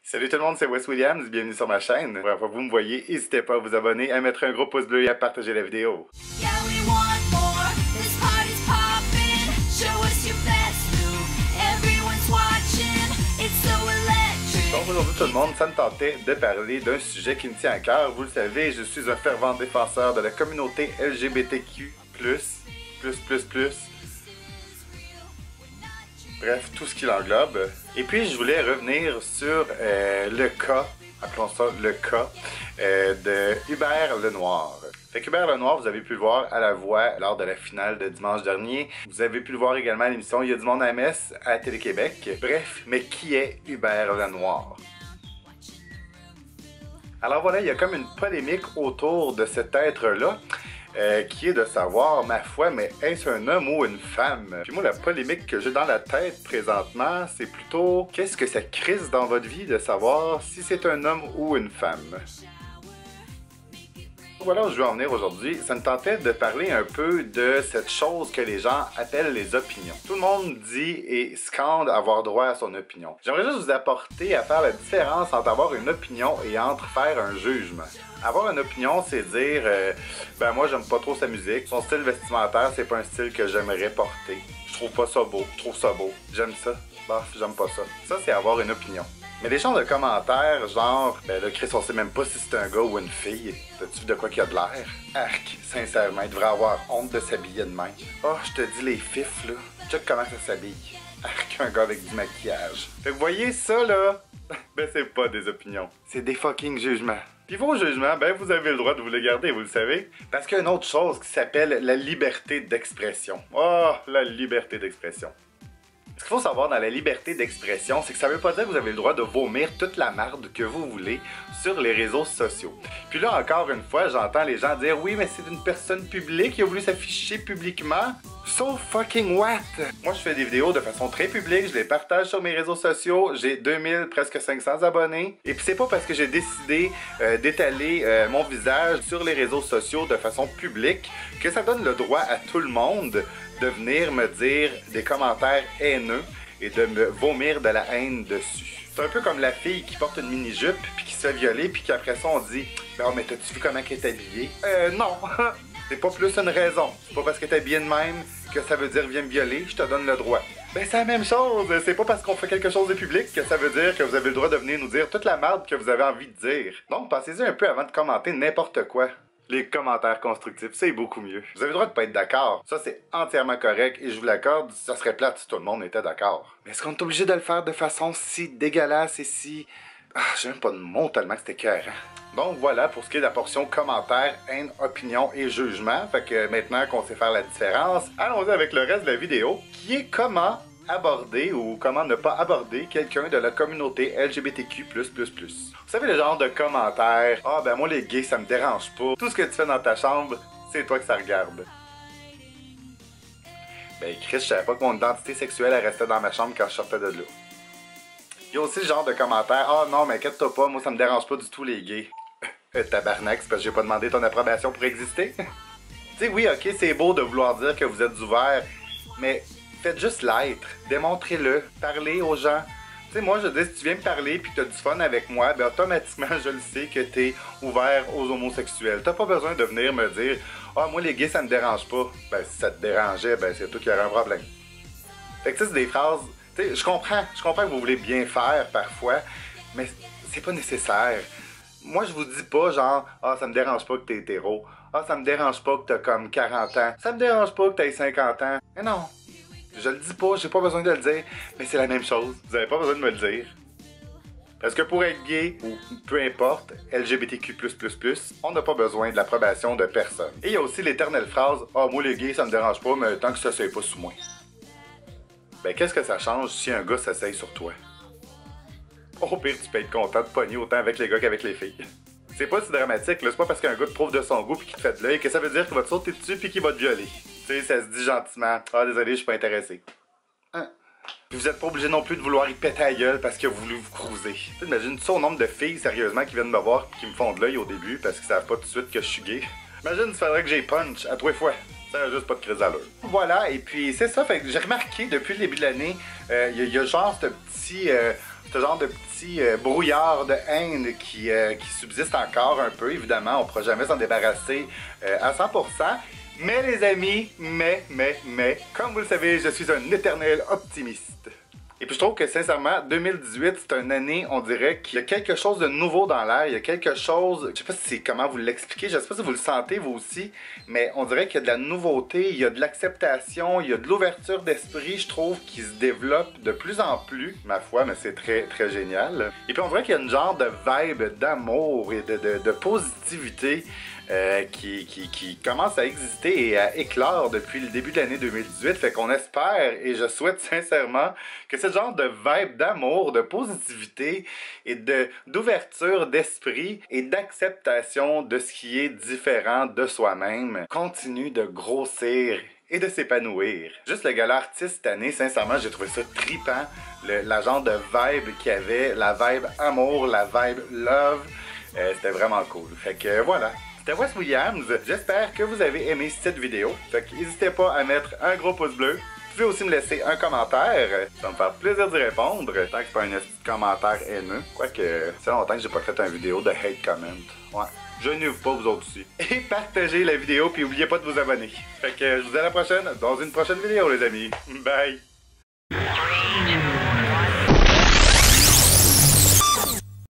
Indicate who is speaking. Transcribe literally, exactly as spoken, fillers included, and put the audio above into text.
Speaker 1: Salut tout le monde, c'est Wes Williams, bienvenue sur ma chaîne. La première fois que vous me voyez, n'hésitez pas à vous abonner, à mettre un gros pouce bleu et à partager la vidéo.
Speaker 2: Yeah, we want more. This party's poppin'. Show us your best move. Everyone's watching. It's so electric.
Speaker 1: Donc aujourd'hui tout le monde, ça me tentait de parler d'un sujet qui me tient à cœur. Vous le savez, je suis un fervent défenseur de la communauté L G B T Q plus, plus, plus, plus. Bref, tout ce qui l'englobe. Et puis, je voulais revenir sur euh, le cas, appelons ça le cas, euh, de Hubert Lenoir. Fait qu'Hubert Lenoir, vous avez pu le voir à La Voix lors de la finale de dimanche dernier. Vous avez pu le voir également à l'émission Il y a du monde à M S à Télé-Québec. Bref, mais qui est Hubert Lenoir? Alors voilà, il y a comme une polémique autour de cet être-là. Euh, qui est de savoir, ma foi, mais est-ce un homme ou une femme? Puis moi, la polémique que j'ai dans la tête présentement, c'est plutôt qu'est-ce que ça crise dans votre vie de savoir si c'est un homme ou une femme? Voilà où je veux en venir aujourd'hui. Ça me tentait de parler un peu de cette chose que les gens appellent les opinions. Tout le monde dit et scande avoir droit à son opinion. J'aimerais juste vous apporter à faire la différence entre avoir une opinion et entre faire un jugement. Avoir une opinion, c'est dire euh, ben moi j'aime pas trop sa musique, son style vestimentaire c'est pas un style que j'aimerais porter. Je trouve pas ça beau, je trouve ça beau, j'aime ça, bof, j'aime pas ça. Ça c'est avoir une opinion. Mais des genres de commentaires, genre, ben là, Chris, on sait même pas si c'est un gars ou une fille. T'as-tu vu de quoi qu'il y a de l'air? Arc, sincèrement, il devrait avoir honte de s'habiller de même. Oh, je te dis, les fifs, là, check comment ça s'habille. Arc, un gars avec du maquillage. Fait que vous voyez ça, là? Ben, c'est pas des opinions. C'est des fucking jugements. Puis vos jugements, ben, vous avez le droit de vous les garder, vous le savez. Parce qu'il y a une autre chose qui s'appelle la liberté d'expression. Oh, la liberté d'expression. Ce qu'il faut savoir dans la liberté d'expression, c'est que ça veut pas dire que vous avez le droit de vomir toute la marde que vous voulez sur les réseaux sociaux. Puis là, encore une fois, j'entends les gens dire « Oui, mais c'est une personne publique qui a voulu s'afficher publiquement. » So fucking what? Moi, je fais des vidéos de façon très publique, je les partage sur mes réseaux sociaux, j'ai deux mille, presque cinq cents abonnés. Et puis c'est pas parce que j'ai décidé euh, d'étaler euh, mon visage sur les réseaux sociaux de façon publique que ça donne le droit à tout le monde de venir me dire des commentaires haineux et de me vomir de la haine dessus. C'est un peu comme la fille qui porte une mini-jupe puis qui se fait violer puis qu'après ça on dit « Ben mais t'as-tu vu comment elle est habillée? » Euh non! C'est pas plus une raison. C'est pas parce que t'es habillée de même que ça veut dire « Viens me violer, je te donne le droit. » Ben c'est la même chose! C'est pas parce qu'on fait quelque chose de public que ça veut dire que vous avez le droit de venir nous dire toute la merde que vous avez envie de dire. Donc pensez-y un peu avant de commenter n'importe quoi. Les commentaires constructifs, c'est beaucoup mieux. Vous avez le droit de pas être d'accord. Ça, c'est entièrement correct et je vous l'accorde, ça serait plate si tout le monde était d'accord. Mais est-ce qu'on est obligé de le faire de façon si dégueulasse et si... Ah, j'ai même pas de mots tellement que c'était écœurant. Donc voilà pour ce qui est de la portion commentaires, haine, opinion et jugement. Fait que maintenant qu'on sait faire la différence, allons-y avec le reste de la vidéo, qui est comment aborder ou comment ne pas aborder quelqu'un de la communauté L G B T Q plus plus plus. Vous savez le genre de commentaires, ah ben moi les gays ça me dérange pas, tout ce que tu fais dans ta chambre, c'est toi que ça regarde. Ben Chris, je savais pas que mon identité sexuelle elle restait dans ma chambre quand je sortais de là. Il y a aussi le genre de commentaires, ah non mais inquiète-toi pas, moi ça me dérange pas du tout les gays. Euh, tabarnak, c'est parce que j'ai pas demandé ton approbation pour exister. Tu sais oui ok c'est beau de vouloir dire que vous êtes ouvert, mais faites juste l'être, démontrez-le, parlez aux gens. Tu sais, moi, je dis, si tu viens me parler puis que t'as du fun avec moi, ben automatiquement, je le sais que t'es ouvert aux homosexuels. T'as pas besoin de venir me dire, ah, moi, les gays, ça me dérange pas. Ben, si ça te dérangeait, ben, c'est toi qui aurais un problème. Fait que, tu sais, c'est des phrases, tu sais, je comprends, je comprends que vous voulez bien faire parfois, mais c'est pas nécessaire. Moi, je vous dis pas, genre, ah, ça me dérange pas que t'es hétéro. Ah, ça me dérange pas que t'as comme quarante ans. Ça me dérange pas que t'aies cinquante ans. Mais non. Je le dis pas, j'ai pas besoin de le dire, mais c'est la même chose. Vous avez pas besoin de me le dire. Parce que pour être gay, ou peu importe, L G B T Q plus plus plus, on n'a pas besoin de l'approbation de personne. Et il y a aussi l'éternelle phrase « Ah, moi les gays, ça me dérange pas, mais tant que ça s'essaye pas sous moi. » Ben, qu'est-ce que ça change si un gars s'essaye sur toi? Au pire, tu peux être content de pogner autant avec les gars qu'avec les filles. C'est pas si dramatique, là. C'est pas parce qu'un gars te prouve de son goût pis qu'il te fait de l'œil que ça veut dire qu'il va te sauter dessus pis qu'il va te violer. Tu sais, ça se dit gentiment. Ah, désolé, je suis pas intéressé. Hein? Puis vous êtes pas obligé non plus de vouloir y péter la gueule parce qu'il a voulu vous cruiser. Imagine tu au nombre de filles, sérieusement, qui viennent me voir pis qui me font de l'œil au début parce qu'ils savent pas tout de suite que je suis gay. Imagine, il faudrait que j'ai punch à trois fois. Ça a juste pas de crise d'allure. Voilà, et puis c'est ça, fait que j'ai remarqué depuis le début de l'année, il euh, y, y a genre ce petit, euh, ce ce genre de petit euh, brouillard de haine qui, euh, qui subsiste encore un peu. Évidemment, on ne pourra jamais s'en débarrasser euh, à cent pour cent. Mais les amis, mais, mais, mais, comme vous le savez, je suis un éternel optimiste. Et puis je trouve que sincèrement, deux mille dix-huit, c'est une année, on dirait qu'il y a quelque chose de nouveau dans l'air. Il y a quelque chose, je sais pas si c'est comment vous l'expliquer, je sais pas si vous le sentez vous aussi, mais on dirait qu'il y a de la nouveauté, il y a de l'acceptation, il y a de l'ouverture d'esprit, je trouve, qui se développe de plus en plus, ma foi, mais c'est très, très génial. Et puis on dirait qu'il y a une genre de vibe d'amour et de, de, de positivité Euh, qui, qui, qui commence à exister et à éclore depuis le début de l'année deux mille dix-huit. Fait qu'on espère et je souhaite sincèrement que ce genre de vibe d'amour, de positivité et de, d'ouverture d'esprit et d'acceptation de ce qui est différent de soi-même continue de grossir et de s'épanouir. Juste le gala artiste cette année, sincèrement, j'ai trouvé ça trippant. Le, la genre de vibe qu'il y avait, la vibe amour, la vibe love, euh, c'était vraiment cool. Fait que voilà. C'était Wes Williams, j'espère que vous avez aimé cette vidéo, fait que n'hésitez pas à mettre un gros pouce bleu. Vous pouvez aussi me laisser un commentaire, ça va me faire plaisir d'y répondre, tant que c'est pas un petit commentaire haineux. Quoique, c'est longtemps que j'ai pas fait une vidéo de hate comment. Ouais, je n'ouvre pas vous autres aussi. Et partagez la vidéo, puis n'oubliez pas de vous abonner. Fait que je vous dis à la prochaine, dans une prochaine vidéo les amis. Bye!